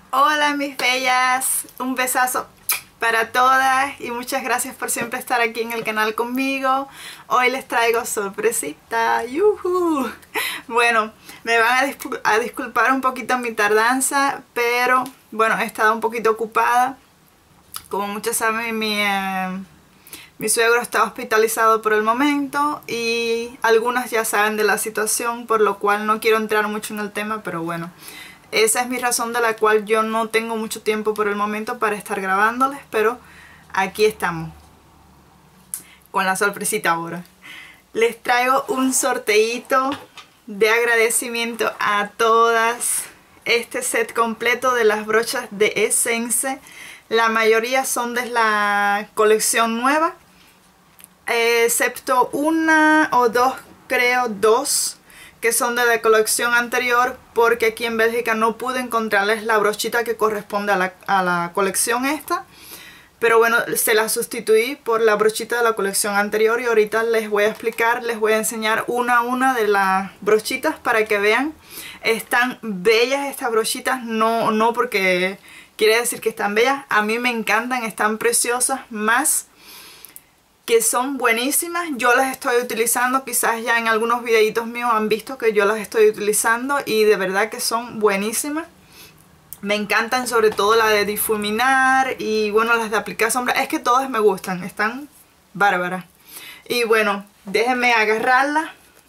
Hola mis bellas, un besazo para todas y muchas gracias por siempre estar aquí en el canal conmigo. Hoy les traigo sorpresita, ¡yujú! Bueno, me van a disculpar un poquito mi tardanza, pero bueno, he estado un poquito ocupada. Como muchos saben, mi suegro está hospitalizado por el momento y algunas ya saben de la situación, por lo cual no quiero entrar mucho en el tema, pero bueno. Esa es mi razón de la cual yo no tengo mucho tiempo por el momento para estar grabándoles, pero aquí estamos con la sorpresita ahora. Les traigo un sorteíto de agradecimiento a todas. Este set completo de las brochas de Essence. La mayoría son de la colección nueva, excepto una o dos, creo dos, que son de la colección anterior, porque aquí en Bélgica no pude encontrarles la brochita que corresponde a la colección esta. Pero bueno, se la sustituí por la brochita de la colección anterior y ahorita les voy a explicar, les voy a enseñar una a una de las brochitas para que vean. Están bellas estas brochitas, no porque quiere decir que están bellas, a mí me encantan, están preciosas, más que son buenísimas. Yo las estoy utilizando, quizás ya en algunos videitos míos han visto que yo las estoy utilizando y de verdad que son buenísimas. Me encantan, sobre todo la de difuminar y bueno, las de aplicar sombra. Es que todas me gustan, están bárbaras. Y bueno, déjenme agarrarla.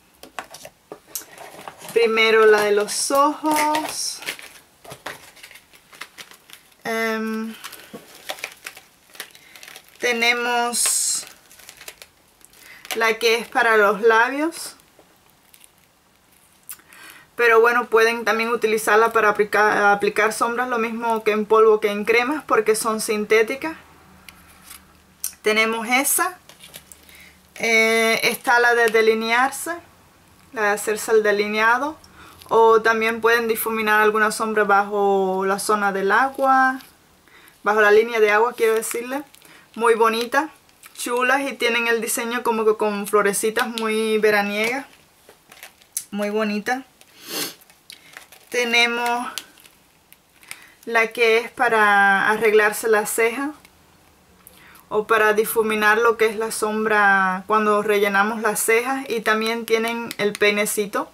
Primero la de los ojos. Tenemos la que es para los labios. Pero bueno, pueden también utilizarla para aplicar sombras, lo mismo que en polvo que en cremas, porque son sintéticas. Tenemos esa. Está la de delinearse, la de hacerse el delineado. O también pueden difuminar alguna sombra bajo la zona del agua, bajo la línea de agua, quiero decirle. Muy bonita, chulas, y tienen el diseño como que con florecitas muy veraniegas. Muy bonita. Tenemos la que es para arreglarse la ceja o para difuminar lo que es la sombra cuando rellenamos las cejas, y también tienen el peinecito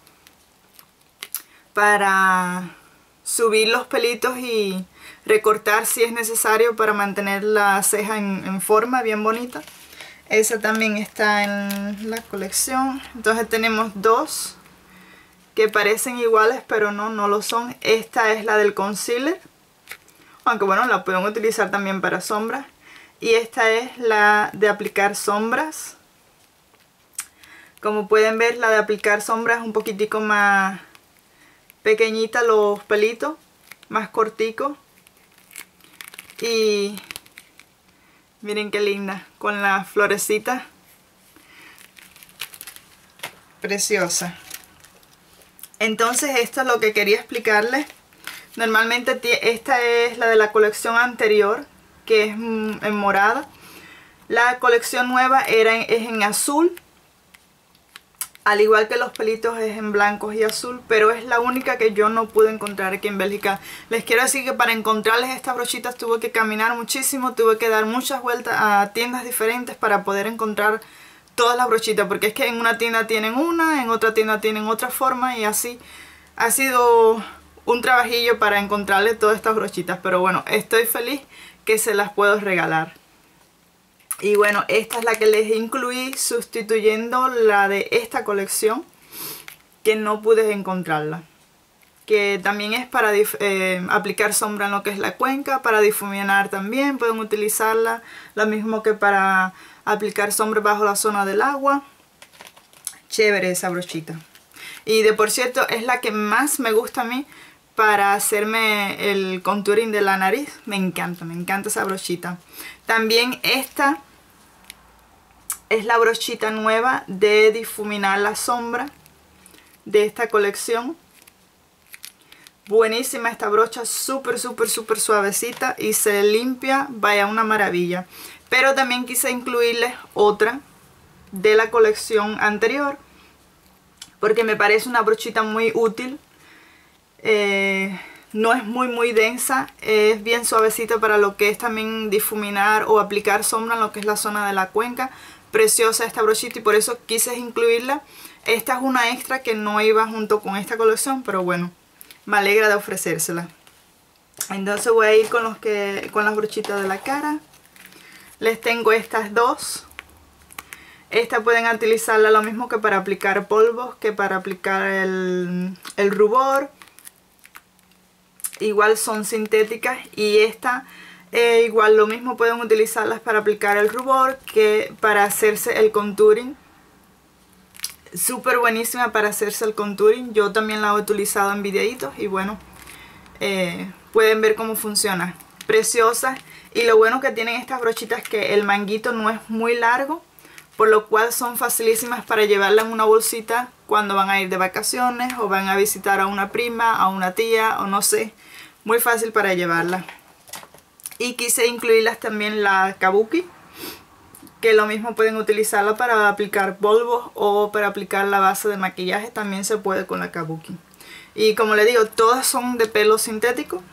para subir los pelitos y recortar si es necesario para mantener la ceja en forma bien bonita. Esa también está en la colección. Entonces tenemos dos que parecen iguales, pero no lo son. Esta es la del concealer, aunque bueno, la pueden utilizar también para sombras. Y esta es la de aplicar sombras. Como pueden ver, la de aplicar sombras es un poquitico más pequeñita, los pelitos, más corticos. Y miren qué linda, con las florecitas. Preciosa. Entonces esto es lo que quería explicarles. Normalmente esta es la de la colección anterior, que es en morada. La colección nueva es en azul, al igual que los pelitos es en blancos y azul, pero es la única que yo no pude encontrar aquí en Bélgica. Les quiero decir que para encontrarles estas brochitas tuve que caminar muchísimo, tuve que dar muchas vueltas a tiendas diferentes para poder encontrar todas las brochitas, porque es que en una tienda tienen una, en otra tienda tienen otra forma, y así ha sido un trabajillo para encontrarle todas estas brochitas. Pero bueno, estoy feliz que se las puedo regalar. Y bueno, esta es la que les incluí sustituyendo la de esta colección, que no pude encontrarla, que también es para aplicar sombra en lo que es la cuenca, para difuminar también pueden utilizarla, lo mismo que para aplicar sombra bajo la zona del agua. Chévere esa brochita. Y de por cierto, es la que más me gusta a mí para hacerme el contouring de la nariz. Me encanta esa brochita. También esta es la brochita nueva de difuminar la sombra de esta colección. Buenísima esta brocha, súper suavecita y se limpia, vaya, una maravilla. Pero también quise incluirles otra de la colección anterior, porque me parece una brochita muy útil. No es muy densa, es bien suavecita para lo que es también difuminar o aplicar sombra en lo que es la zona de la cuenca. Preciosa esta brochita y por eso quise incluirla. Esta es una extra que no iba junto con esta colección, pero bueno, me alegra de ofrecérsela. Entonces voy a ir con las brochitas de la cara. Les tengo estas dos. Esta pueden utilizarla lo mismo que para aplicar polvos, que para aplicar el rubor. Igual son sintéticas y esta igual lo mismo pueden utilizarlas para aplicar el rubor que para hacerse el contouring. Súper buenísima para hacerse el contouring. Yo también la he utilizado en videitos y bueno, pueden ver cómo funciona. Preciosas. Y lo bueno que tienen estas brochitas es que el manguito no es muy largo, por lo cual son facilísimas para llevarla en una bolsita cuando van a ir de vacaciones o van a visitar a una prima, a una tía o no sé. Muy fácil para llevarla. Y quise incluirlas también la kabuki, que lo mismo pueden utilizarla para aplicar polvos o para aplicar la base de maquillaje, también se puede con la kabuki. Y como les digo, todas son de pelo sintético.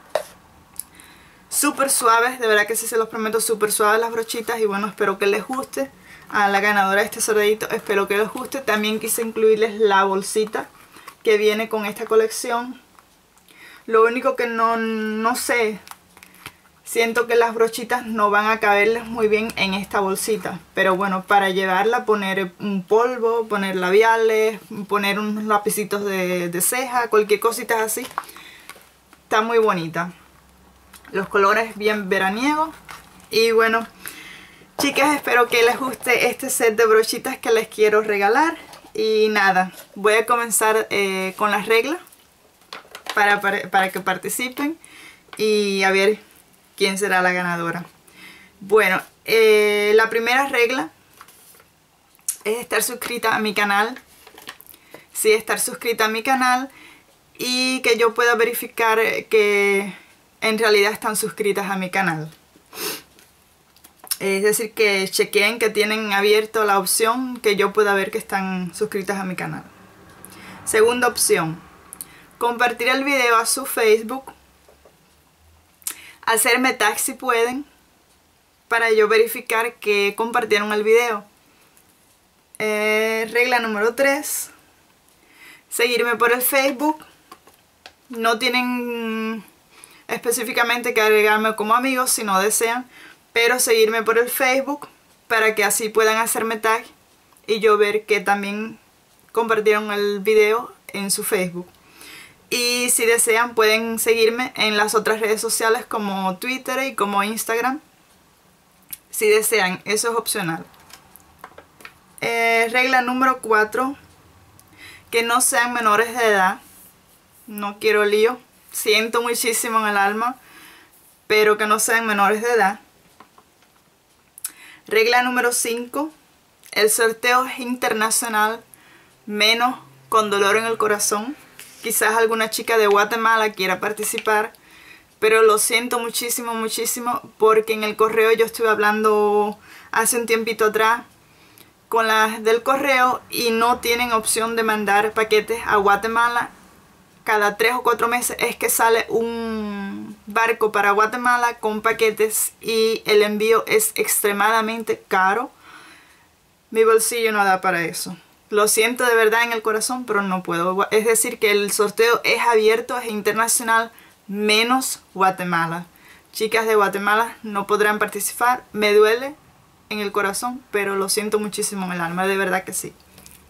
Súper suaves, de verdad que sí se los prometo, súper suaves las brochitas. Y bueno, espero que les guste. A la ganadora de este sorteito, espero que les guste. También quise incluirles la bolsita que viene con esta colección. Lo único que no sé, siento que las brochitas no van a caberles muy bien en esta bolsita. Pero bueno, para llevarla, poner un polvo, poner labiales, poner unos lapicitos de ceja, cualquier cosita así. Está muy bonita. Los colores bien veraniegos. Y bueno, chicas, espero que les guste este set de brochitas que les quiero regalar. Y nada, voy a comenzar con las reglas para que participen y a ver quién será la ganadora. Bueno, la primera regla es estar suscrita a mi canal. Sí, estar suscrita a mi canal y que yo pueda verificar que en realidad están suscritas a mi canal. Es decir, que chequeen que tienen abierto la opción que yo pueda ver que están suscritas a mi canal. Segunda opción, compartir el video a su Facebook. Hacerme tag si pueden, para yo verificar que compartieron el video. Regla número 3. Seguirme por el Facebook. No tienen específicamente que agregarme como amigos si no desean, pero seguirme por el Facebook para que así puedan hacerme tag y yo ver que también compartieron el video en su Facebook. Y si desean pueden seguirme en las otras redes sociales como Twitter y como Instagram. Si desean, eso es opcional. Regla número 4. Que no sean menores de edad. No quiero lío. Siento muchísimo en el alma, pero que no sean menores de edad. Regla número 5. El sorteo es internacional, menos con dolor en el corazón. Quizás alguna chica de Guatemala quiera participar, pero lo siento muchísimo, muchísimo, porque en el correo yo estuve hablando hace un tiempito atrás con las del correo y no tienen opción de mandar paquetes a Guatemala. Cada 3 o 4 meses es que sale un barco para Guatemala con paquetes y el envío es extremadamente caro. Mi bolsillo no da para eso. Lo siento de verdad en el corazón, pero no puedo. Es decir, que el sorteo es abierto, es internacional, menos Guatemala. Chicas de Guatemala no podrán participar. Me duele en el corazón, pero lo siento muchísimo en el alma, de verdad que sí.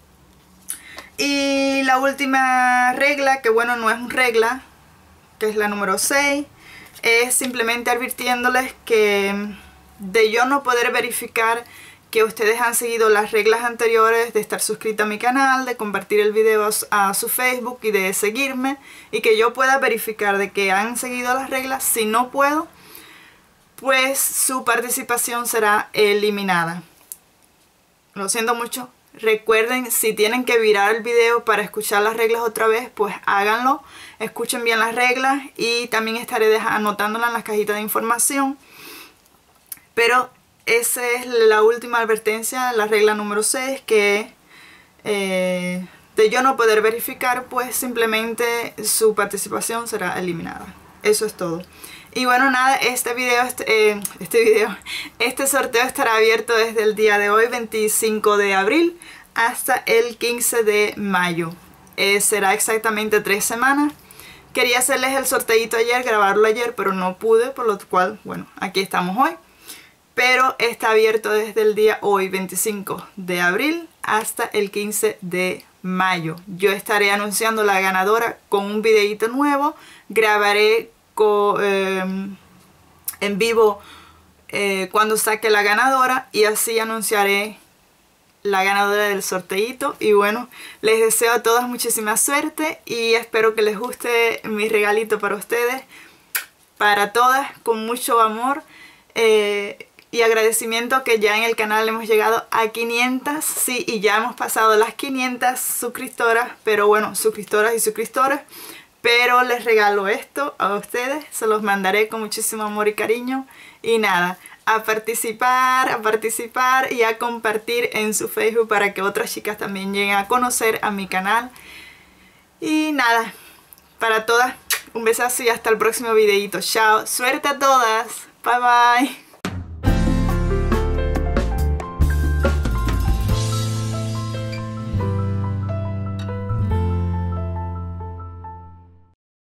Y la última regla, que bueno, no es una regla, que es la número 6, es simplemente advirtiéndoles que de yo no poder verificar que ustedes han seguido las reglas anteriores de estar suscrita a mi canal, de compartir el video a su Facebook y de seguirme, y que yo pueda verificar de que han seguido las reglas. Si no puedo, pues su participación será eliminada. Lo siento mucho. Recuerden, si tienen que virar el video para escuchar las reglas otra vez, pues háganlo. Escuchen bien las reglas y también estaré anotándolas en las cajitas de información. Pero esa es la última advertencia, la regla número 6, que de yo no poder verificar, pues simplemente su participación será eliminada. Eso es todo. Y bueno, nada, este sorteo estará abierto desde el día de hoy, 25 de abril, hasta el 15 de mayo. Será exactamente 3 semanas. Quería hacerles el sorteito ayer, grabarlo ayer, pero no pude, por lo cual, bueno, aquí estamos hoy. Pero está abierto desde el día hoy, 25 de abril, hasta el 15 de mayo. Yo estaré anunciando la ganadora con un videito nuevo. Grabaré en vivo cuando saque la ganadora y así anunciaré la ganadora del sorteito. Y bueno, les deseo a todas muchísima suerte y espero que les guste mi regalito para ustedes, para todas, con mucho amor y agradecimiento, que ya en el canal hemos llegado a 500, sí, y ya hemos pasado las 500 suscriptoras, pero bueno, suscriptoras y suscriptores. Pero les regalo esto a ustedes, se los mandaré con muchísimo amor y cariño. Y nada, a participar y a compartir en su Facebook para que otras chicas también lleguen a conocer a mi canal. Y nada, para todas, un besazo y hasta el próximo videito. Chao, suerte a todas, bye bye.